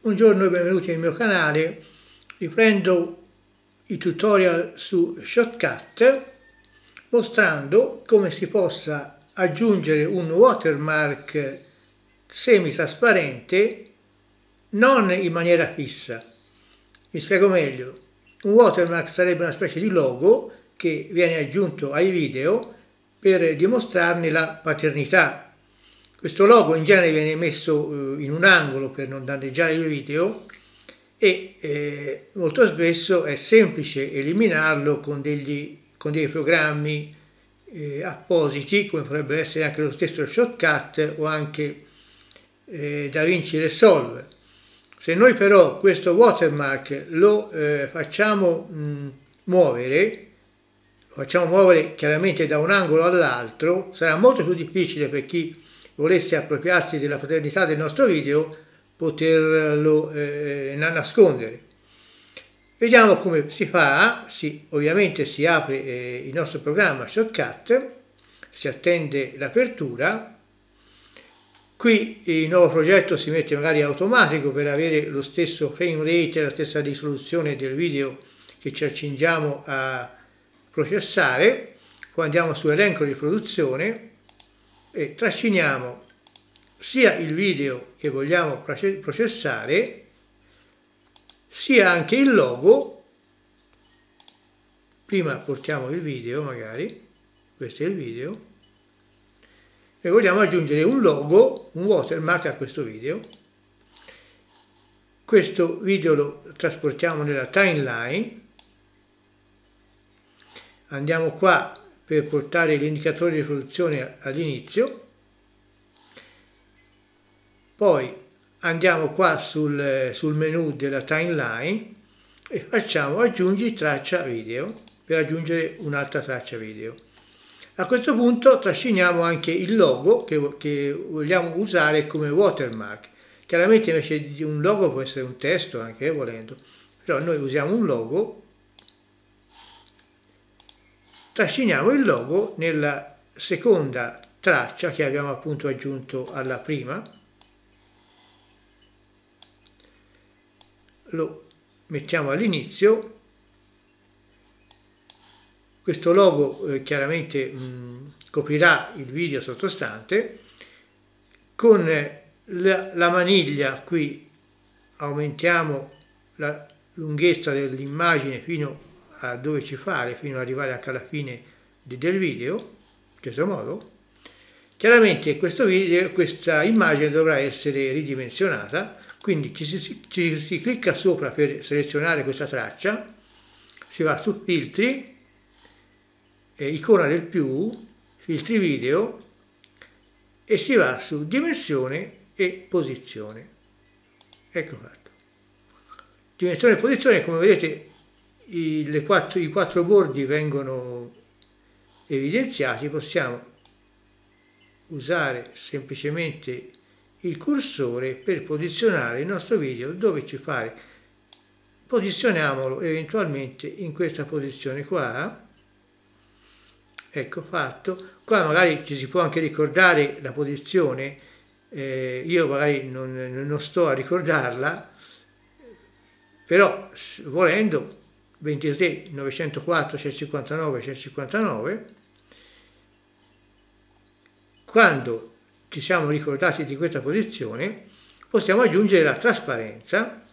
Buongiorno e benvenuti nel mio canale. Riprendo i tutorial su Shotcut mostrando come si possa aggiungere un watermark semi-trasparente non in maniera fissa. Mi spiego meglio. Un watermark sarebbe una specie di logo che viene aggiunto ai video per dimostrarne la paternità. Questo logo in genere viene messo in un angolo per non danneggiare il video e molto spesso è semplice eliminarlo con dei programmi appositi, come potrebbe essere anche lo stesso Shotcut o anche DaVinci Resolve. Se noi però questo watermark lo facciamo muovere chiaramente da un angolo all'altro, sarà molto più difficile per chi volesse appropriarsi della paternità del nostro video poterlo nascondere. Vediamo come si fa. Ovviamente si apre il nostro programma Shotcut, si attende l'apertura. Qui il nuovo progetto si mette magari automatico per avere lo stesso frame rate, la stessa risoluzione del video che ci accingiamo a processare. Poi andiamo su elenco di produzione e trasciniamo sia il video che vogliamo processare, sia anche il logo. Prima portiamo il video, magari, questo è il video, e vogliamo aggiungere un logo, un watermark a questo video. Questo video lo trasportiamo nella timeline. Andiamo qua per portare l'indicatore di produzione all'inizio, poi andiamo qua sul menu della timeline e facciamo aggiungi traccia video per aggiungere un'altra traccia video. A questo punto trasciniamo anche il logo che vogliamo usare come watermark. Chiaramente invece di un logo può essere un testo anche volendo, però noi usiamo un logo. Trasciniamo il logo nella seconda traccia che abbiamo appunto aggiunto alla prima, lo mettiamo all'inizio. Questo logo chiaramente coprirà il video sottostante. Con la maniglia qui aumentiamo la lunghezza dell'immagine fino a dove ci pare, fino ad arrivare anche alla fine del video, in questo modo. Chiaramente questa immagine dovrà essere ridimensionata, quindi ci si clicca sopra per selezionare questa traccia, si va su filtri, icona del più, filtri video, e si va su dimensione e posizione. Ecco fatto. Dimensione e posizione, come vedete, i quattro bordi vengono evidenziati. Possiamo usare semplicemente il cursore per posizionare il nostro video dove ci pare. Posizioniamolo eventualmente in questa posizione qua. Ecco fatto. Qua magari ci si può anche ricordare la posizione, io magari non sto a ricordarla, però volendo 23 904 159 159. Quando ci siamo ricordati di questa posizione possiamo aggiungere la trasparenza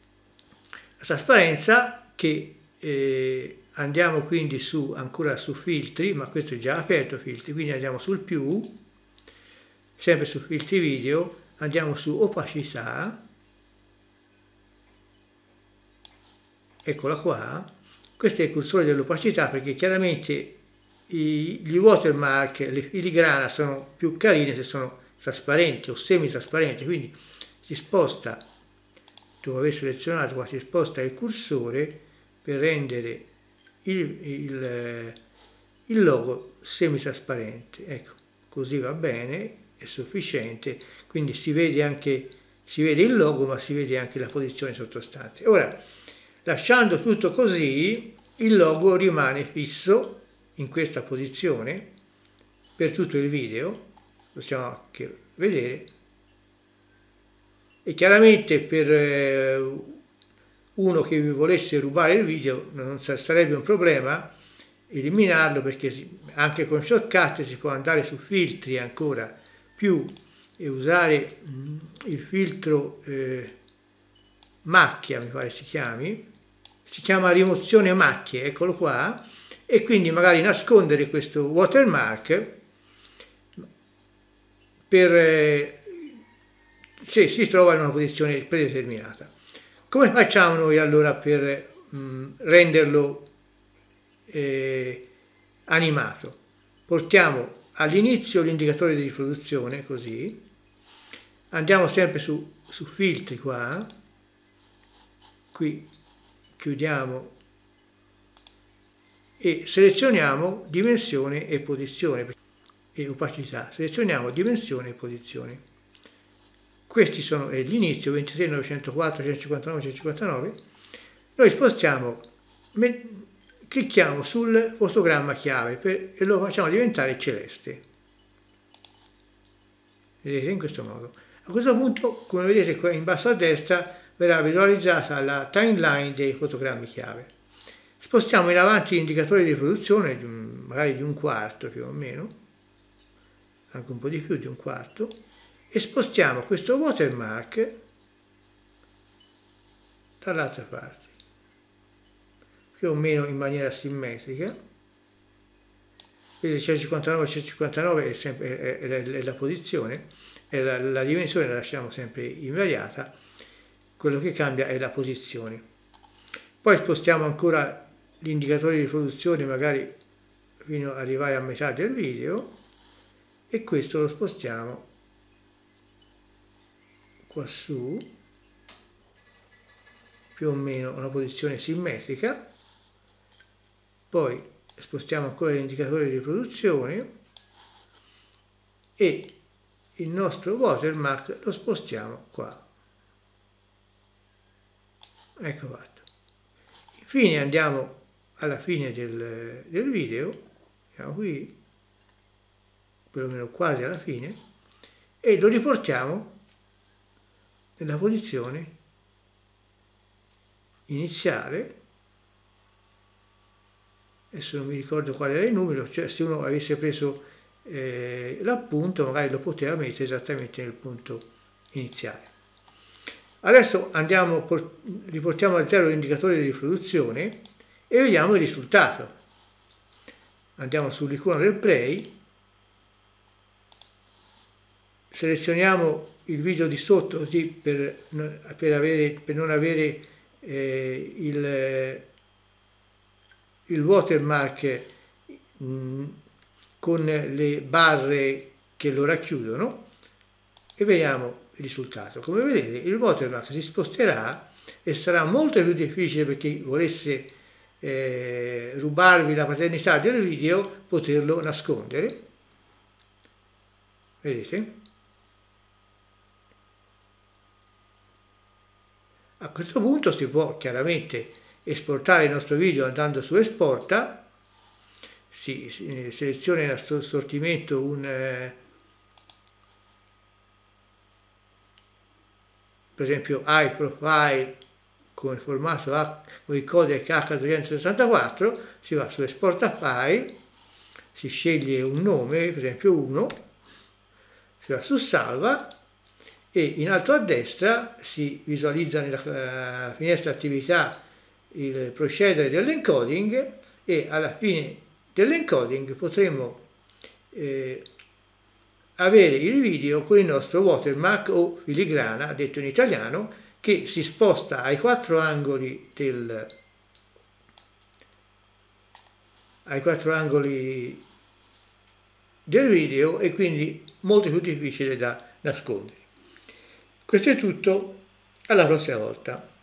che andiamo quindi ancora su filtri, ma questo è già aperto filtri, quindi andiamo sul più, sempre su filtri video, andiamo su opacità. Eccola qua. Questo è il cursore dell'opacità, perché chiaramente gli watermark, le filigrana sono più carine se sono trasparenti o semi-trasparenti, quindi si sposta, dopo aver selezionato qua, si sposta il cursore per rendere il logo semi-trasparente. Ecco, così va bene, è sufficiente, quindi si vede il logo, ma si vede anche la posizione sottostante. Ora, lasciando tutto così, il logo rimane fisso in questa posizione per tutto il video. Possiamo anche vedere. E chiaramente per uno che vi volesse rubare il video non sarebbe un problema eliminarlo, perché anche con Shotcut si può andare su filtri ancora più e usare il filtro macchia, mi pare si chiama rimozione macchie, eccolo qua, e quindi magari nascondere questo watermark per se si trova in una posizione predeterminata. Come facciamo noi allora per renderlo animato? Portiamo all'inizio l'indicatore di riproduzione, così, andiamo sempre su filtri qua, qui chiudiamo e selezioniamo dimensione e posizione e opacità, selezioniamo dimensione e posizione. Questi sono l'inizio 23, 904, 159, 159. Noi spostiamo, clicchiamo sul fotogramma chiave e lo facciamo diventare celeste. Vedete, in questo modo. A questo punto, come vedete qua in basso a destra, verrà visualizzata la timeline dei fotogrammi chiave. Spostiamo in avanti l'indicatore di riproduzione, magari di un quarto più o meno, anche un po' di più di un quarto, e spostiamo questo watermark dall'altra parte, più o meno in maniera simmetrica. Vedete, 159, 159 è sempre è la posizione, la dimensione la lasciamo sempre invariata, quello che cambia è la posizione. Poi spostiamo ancora l'indicatore di riproduzione magari fino ad arrivare a metà del video e questo lo spostiamo qua su, più o meno una posizione simmetrica. Poi spostiamo ancora l'indicatore di riproduzione e il nostro watermark lo spostiamo qua. Ecco fatto. Infine andiamo alla fine del video, siamo qui, perlomeno quasi alla fine, e lo riportiamo nella posizione iniziale. Adesso non mi ricordo qual era il numero, cioè se uno avesse preso l'appunto magari lo poteva mettere esattamente nel punto iniziale. Adesso riportiamo a zero l'indicatore di riproduzione e vediamo il risultato. Andiamo sull'icona del play, selezioniamo il video di sotto così per non avere il watermark con le barre che lo racchiudono e vediamo il risultato. Come vedete il watermark si sposterà e sarà molto più difficile per chi volesse rubarvi la paternità del video poterlo nascondere. Vedete? A questo punto si può chiaramente esportare il nostro video andando su Esporta, si seleziona in assortimento per esempio high profile come formato con il codec H264, si va su Esporta file, si sceglie un nome, per esempio 1, si va su Salva e in alto a destra si visualizza nella finestra attività il procedere dell'encoding e alla fine dell'encoding potremo avere il video con il nostro watermark o filigrana, detto in italiano, che si sposta ai quattro angoli del video e quindi molto più difficile da nascondere. Questo è tutto, alla prossima volta.